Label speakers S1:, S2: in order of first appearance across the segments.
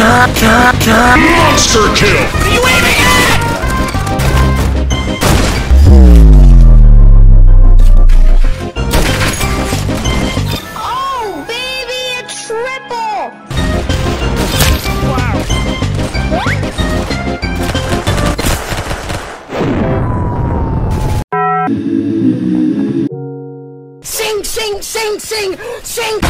S1: Monster kill!
S2: What are you aiming at?
S3: Oh, baby, a triple!
S2: Wow.
S3: Sing, sing, sing, sing, sing!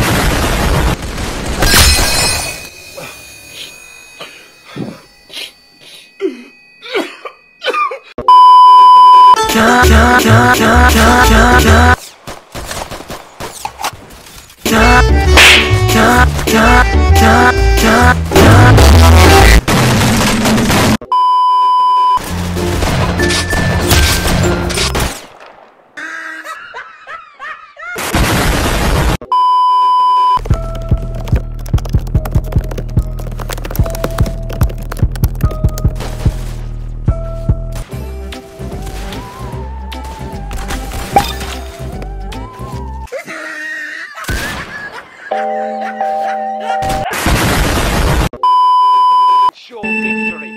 S2: Sure victory.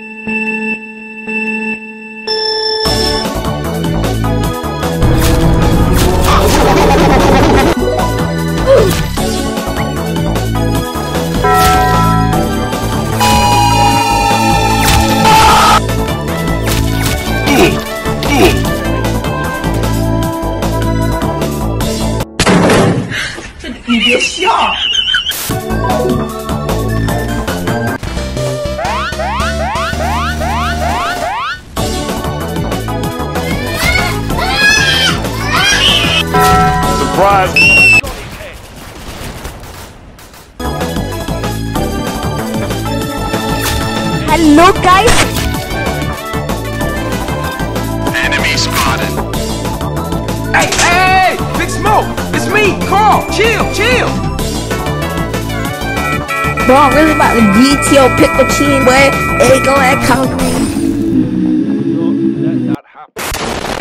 S3: 你别笑。
S1: Surprise!
S3: Hello, guys.
S1: Enemy spotted!
S2: Hey, hey, hey! Big Smoke! It's me, Carl! Chill, chill!
S3: Bro, I'm really about to GTO pickle team, boy. Hey, go ahead, count me.
S2: Let that happen.